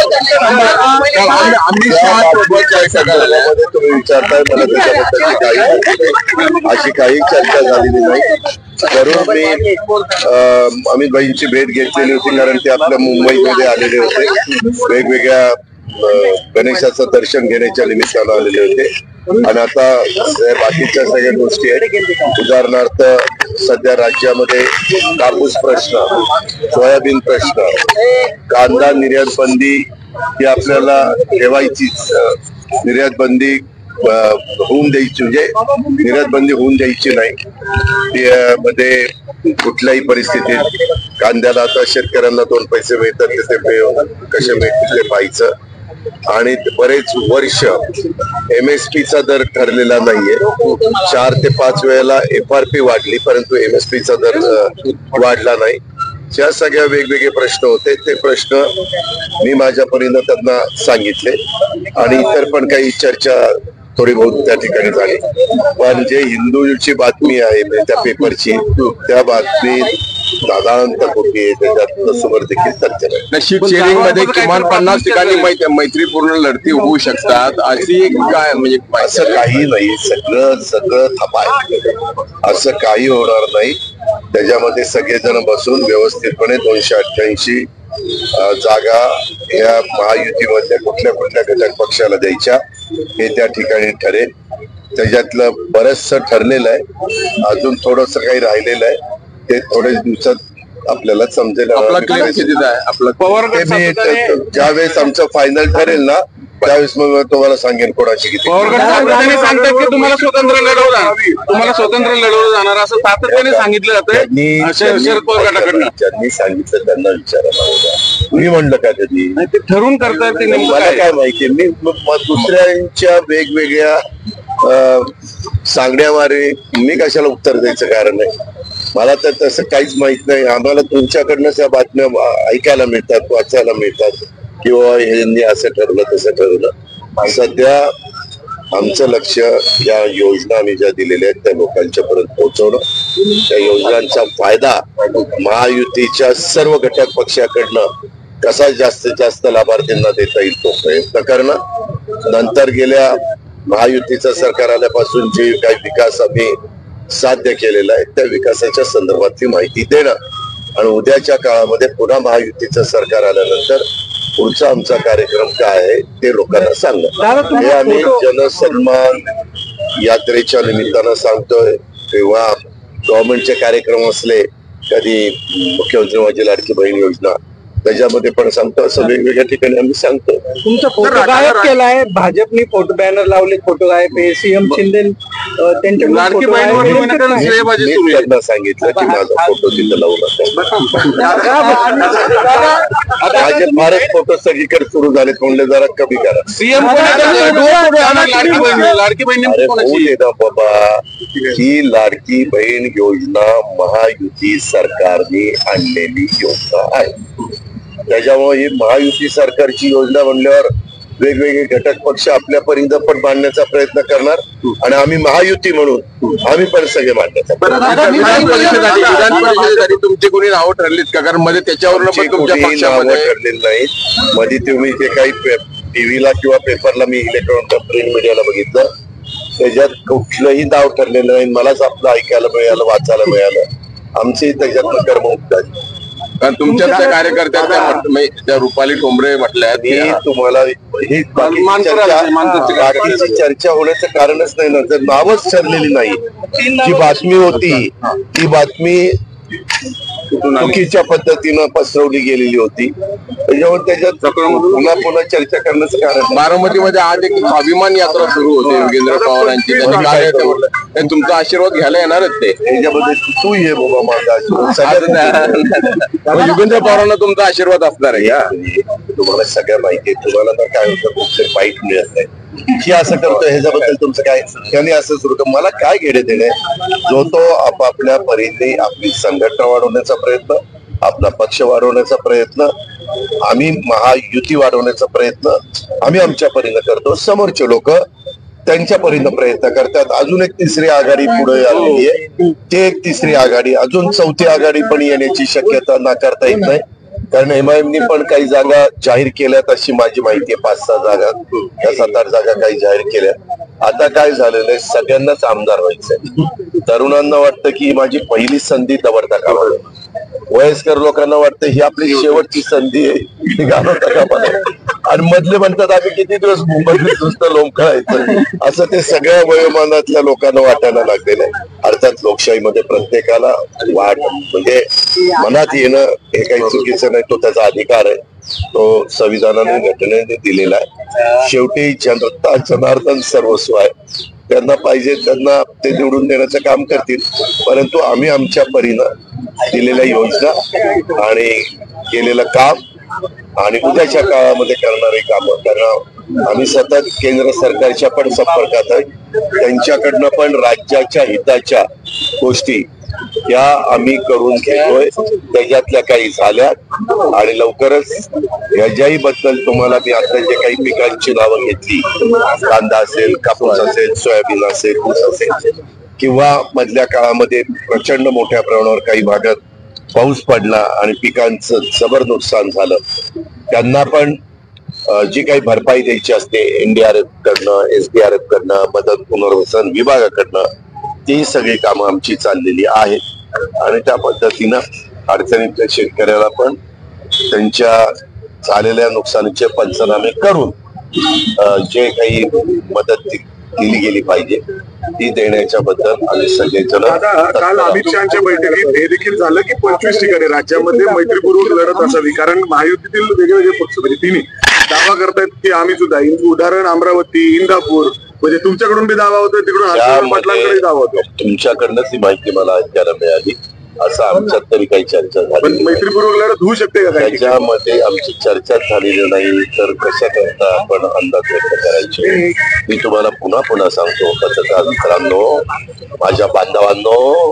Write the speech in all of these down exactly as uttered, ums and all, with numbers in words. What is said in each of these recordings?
तुम्ही विचारताय मला त्याच्याबद्दल काही अशी काही चर्चा झालेली नाही. जरूर मी अमित भाईंची भेट घेतलेली होती, कारण ते आपल्या मुंबईमध्ये आलेले होते, वेगवेगळ्या गणेशाचं दर्शन घेण्याच्या निमित्तानं आलेले होते. आणि आता बाकीच्या सगळ्या गोष्टी आहेत. उदाहरणार्थ सध्या राज्यामध्ये कापूस प्रश्न, सोयाबीन प्रश्न, कांदा निर्यात बंदी ही आपल्याला ठेवायचीच, निर्यात बंदी होऊन द्यायची, म्हणजे निर्यात बंदी होऊन द्यायची नाही. त्यामध्ये कुठल्याही परिस्थितीत कांद्याला आता शेतकऱ्यांना दोन पैसे मिळतात ते कसे मिळतील ते पाहायचं. आणि बरेच वर्ष एम एस पी चा दर ठरलेला नाहीये. चार ते पाच वेळेला एफ आर पी वाढली, परंतु एम एस पी चा दर वाढला नाही. ज्या सगळ्या वेगवेगळे प्रश्न होते ते प्रश्न मी माझ्या परीनं त्यांना सांगितले. आणि इतर पण काही चर्चा थोडी बहुत त्या ठिकाणी झाली. पण जे हिंदूची बातमी आहे त्या पेपरची, त्या बातमीत साधारणतः खोटी आहे, त्याच्यात समोर देखील सत्य नाही. सीट शेअरिंग मध्ये किमान पन्नास ठिकाणी मैत्रीपूर्ण लढती होऊ शकतात अशी काय, म्हणजे असं काही नाही. सगळं सगळं थापाय, असं काही होणार नाही. त्याच्यामध्ये सगळेजण बसून व्यवस्थितपणे दोनशे अठ्ठ्याऐंशी जागा या महायुतीमधल्या कुठल्या कुठल्या घटक पक्षाला द्यायच्या हे त्या ठिकाणी ठरेल. त्याच्यातलं बरचसं ठरलेलं आहे, अजून थोडस काही राहिलेलं आहे. ते थोड्या दिवसात आपल्याला समजेल. ज्यावेळेस आमचं फायनल ठरेल ना त्यावेळेस मग तुम्हाला सांगेन कोणाची किती. सांगतात की तुम्हाला स्वतंत्र लढवलं तुम्हाला स्वतंत्र लढवलं जाणार असं सातत्याने सांगितलं जातं शरद पवार गटाकडनं. ज्यांनी सांगितलं त्यांना विचारायला मी म्हणलं का कधी ते ठरवून करतायत ते मला काय माहिती. मी दुसऱ्यांच्या वेगवेगळ्या सांगण्यामारे मी कशाला उत्तर द्यायचं कारण आहे. मला तर तसं काहीच माहित नाही. आम्हाला तुमच्याकडनंच या बातम्या ऐकायला मिळतात, वाचायला मिळतात, किंवा यांनी असं ठरवलं तसं ठरवलं. सध्या आमचं लक्ष या योजना आम्ही ज्या दिलेल्या आहेत त्या लोकांच्या पर्यंत पोहोचवणं, त्या योजनांचा फायदा महायुतीच्या सर्व घटक पक्षाकडनं कसा जास्तीत जास्त लाभार्थींना देता येईल तो प्रयत्न करणं. नंतर गेल्या महायुतीचं सरकार आल्यापासून जे काही विकास आम्ही साध्य केलेला आहे त्या विकासाच्या संदर्भातली माहिती देणं, आणि उद्याच्या काळामध्ये पुन्हा महायुतीचं सरकार आल्यानंतर पुढचा आमचा कार्यक्रम काय आहे ते लोकांना सांगणं. हे आम्ही जनसन्मान यात्रेच्या निमित्तानं सांगतोय, किंवा गव्हर्नमेंटचे कार्यक्रम असले, कधी मुख्यमंत्री माझी लाडकी बहीण योजना त्याच्यामध्ये पण सांगतो. असं वेगवेगळ्या ठिकाणी आम्ही सांगतो. तुमचा फोटो गायब केलाय, भाजपने फोटो बॅनर लावले, फोटो गायब आहे. सीएम शिंदे त्यांच्या त्यांना सांगितलं की माझा फोटो तिथं लावू नका. माझे फारच फोटो सगळीकडे सुरू झालेत, म्हणले जरा कमी करा. सीएम लाडकी बहीण बाबा, ही लाडकी बहीण योजना महायुती सरकारने आणलेली योजना आहे. त्याच्यामुळे ही महायुती सरकारची योजना म्हणल्यावर वेगवेगळे घटक पक्ष आपल्या परिंद पण मांडण्याचा प्रयत्न करणार, आणि आम्ही महायुती म्हणून आम्ही पण सगळे मांडण्याचा प्रयत्न. विधान परिषदेसाठी तुमचे कोणी नावं ठरलीत का? कारण मध्ये त्याच्यावर ठरलेलं नाही. मध्ये तुम्ही जे काही टीव्हीला किंवा पेपरला मी इलेक्ट्रॉनिक प्रिंट मीडियाला बघितलं त्याच्यात कुठलंही नाव ठरलेलं नाही. मलाच आपलं ऐकायला मिळालं, वाचायला मिळालं. आमचे त्याच्यातनं कर्ममुक्त आहे. कारण तुमच्या त्या कार्यकर्त्या रुपाली ठोंबरे म्हटल्या, मी तुम्हाला ही बाकीची चर्चा होण्याचं कारणच नाही ना. जर नावच ठरलेली नाही, जी बातमी होती ती बातमी चुकीच्या पद्धतीनं पसरवली गेलेली होती, त्याच्यावर त्याच्यात पुन्हा पुन्हा चर्चा करण्याचं कारण. बारामतीमध्ये आज एक स्वाभिमान यात्रा सुरू होते योगेंद्र पवारांची, तुमचा आशीर्वाद घ्यायला येणारच ते. त्याच्यामध्ये तू ये बाबा माझा आशीर्वाद. योगेंद्र पवारांना तुमचा आशीर्वाद असणार आहे. या तुम्हाला सगळ्या माहिती आहे. तुम्हाला तर काय होतं, कुठले बाईट मिळत नाही की असं करतोय, ह्याच्याबद्दल तुमचं काय, त्यांनी असं सुरू कर. मला काय घेणे देणे. जो तो आपापल्या परीने आपली संघटना वाढवण्याचा प्रयत्न, आपला पक्ष वाढवण्याचा प्रयत्न, आम्ही महायुती वाढवण्याचा प्रयत्न आम्ही आमच्या परीने करतो. समोरचे लोक त्यांच्या परीने प्रयत्न करतात. अजून एक तिसरी आघाडी पुढे आलेली आहे, ते एक तिसरी आघाडी, अजून चौथी आघाडी पण येण्याची शक्यता नाकारता येत नाही. कारण एमआयएमनी पण काही जागा जाहीर केल्यात अशी माझी माहिती आहे. पाच सहा जागा या सात आठ जागा काही जाहीर केल्या. आता काय झालेलं आहे, सगळ्यांनाच आमदार व्हायचंय. तरुणांना वाटतं की ही माझी पहिली संधी दवडता कामा नये. वयस्कर लोकांना वाटतं ही आपली शेवटची संधी आहे, ती घालवता कामा नये. आणि मधले म्हणतात आम्ही किती दिवस मुंबईत नुसतं लोंबकळायचं, असं ते सगळ्या वयोमानातल्या लोकांना वाटायला लागलेलं आहे. अर्थात लोकशाहीमध्ये प्रत्येकाला वाट म्हणजे मनात येणं हे काही चुकीचं नाही, तो त्याचा अधिकार आहे, तो संविधानाने घटनेने दिलेला आहे. शेवटी जनता जनार्दन सर्वस्व आहे, त्यांना पाहिजे त्यांना ते निवडून देण्याचं काम करतील. परंतु आम्ही आमच्या परीनं दिलेल्या योजना आणि केलेलं काम आणि उद्याच्या काळामध्ये करणारे काम, कारण आम्ही सतत केंद्र सरकारच्या पण संपर्कात आहे, त्यांच्याकडनं पण राज्याच्या हिताच्या गोष्टी त्या आम्ही करून घेतोय. त्याच्यातल्या काही झाल्या आणि लवकरच याच्याही बद्दल तुम्हाला मी आता जे काही पिकांची नावं घेतली, कांदा असेल, कापूस असेल, सोयाबीन असेल, ऊस असेल, किंवा मधल्या काळामध्ये प्रचंड मोठ्या प्रमाणावर काही भागात पाऊस पडला आणि पिकांचं जबर नुकसान झालं, त्यांना पण जी काही भरपाई द्यायची असते एनडीआरएफ कडनं, एसडीआरएफ कडनं, मदत पुनर्वसन विभागाकडनं, ती सगळी कामं आमची चाललेली आहेत. आणि त्या पद्धतीनं अडचणीतल्या शेतकऱ्याला पण त्यांच्या झालेल्या नुकसानीचे पंचनामे करून जे काही मदत दिली गेली पाहिजे ती देण्याच्या बद्दल आम्ही सगळेजण. काल अमित शहाच्या बैठकीत हे देखील झालं की पंचवीस ठिकाणी राज्यामध्ये मैत्रीपूर्वक लढत असावी, कारण महायुतीतील वेगवेगळे पक्ष म्हणजे तिन्ही दावा करतायत की आम्ही सुद्धा, उदाहरण अमरावती, इंदापूर, म्हणजे तुमच्याकडून बी दावा होतोय, तिकडून पाटलांकडे दावा होतो. तुमच्याकडनंच ही माहिती मला ऐकायला मिळाली, असं आमच्यात तरी काही चर्चा झाली. मैत्रीपूर्वक लढत होऊ शकते का? त्याच्यामध्ये आमची चर्चा झालेली नाही तर कशा करता आपण अंदाज व्यक्त करायचे. मी तुम्हाला पुन्हा पुन्हा सांगतो पत्रकार मित्रांनो, माझ्या बांधवांनो,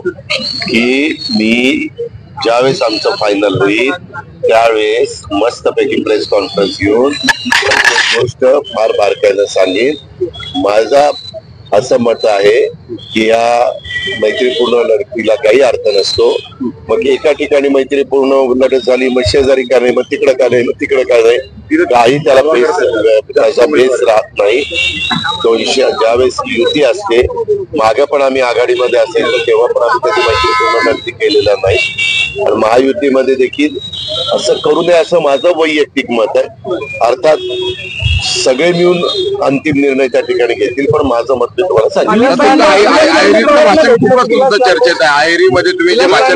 की मी ज्यावेळेस आमचं फायनल होईल त्यावेळेस मस्तपैकी प्रेस कॉन्फरन्स घेऊन गोष्ट फार बारकाईनं सांगेन. माझा असं मत आहे की या मैत्रीपूर्ण लढतीला काही अर्थ नसतो. मग एका ठिकाणी मैत्रीपूर्ण लढत झाली, मग शेजारी का नाही, मग तिकडं का नाही, मग तिकडं का नाही, काही त्याला बेस त्याचा बेस राहत नाही. दोनशे ज्यावेळेस युती असते, मागे पण आम्ही आघाडीमध्ये असेल तर तेव्हा पण आम्ही कधी मैत्रीपूर्ण लढती केलेल्या नाही. आणि महायुतीमध्ये देखील असं करू नये असं माझं वैयक्तिक मत आहे. अर्थात सगळे मिळून अंतिम निर्णय त्या ठिकाणी घेतील, पण माझं मत मी तुम्हाला सांगितलं. चर्चेत आहे आयरीमध्ये तुम्ही जे भाषण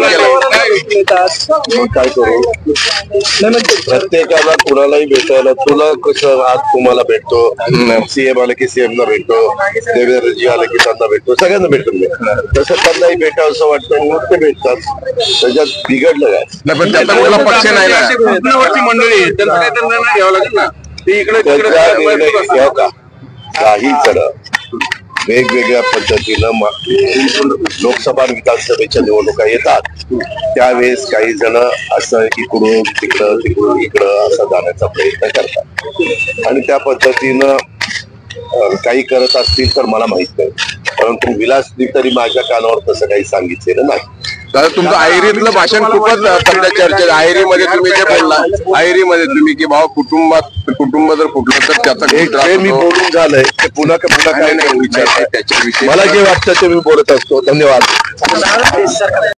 केलं, काय करू, प्रत्येकाला कुणालाही भेटायला, तुला कसं आज तुम्हाला भेटतो, सीएम आलं की सीएम ला भेटतो, देवेंद्रजी आलं की त्यांना भेटतो, सगळ्यांना भेटून तसं त्यांनाही भेटावं असं वाटतं, मग ते भेटतात. त्याच्यात बिघडलं काय, पण त्याचा पक्ष नाही ना मंडळी त्यांना काही निर्णय घ्यावा लागेल ना. इकडे घ्याव का, काही जण वेगवेगळ्या पद्धतीनं लोकसभा आणि विधानसभेच्या निवडणुका येतात, त्यावेळेस काही जण असं इकडून तिकडं तिकडून इकडं असं जाण्याचा प्रयत्न करतात आणि त्या पद्धतीनं काही करत असतील तर मला माहित नाही. परंतु विलासनी तरी माझ्या कानावर तसं काही सांगितलेलं नाही. दादा तुमचं आयरीतलं भाषण खूपच सध्या चर्चेत. आयरीमध्ये तुम्ही जे बोलला, आयरीमध्ये तुम्ही की भाऊ कुटुंबात कुटुंब जर फुटलं तर त्याचा मी बोलून झालंय ते पुन्हा पुन्हा काय नाही विचार, त्याच्याविषयी मला जे वाटतं ते मी बोलत असतो. धन्यवाद.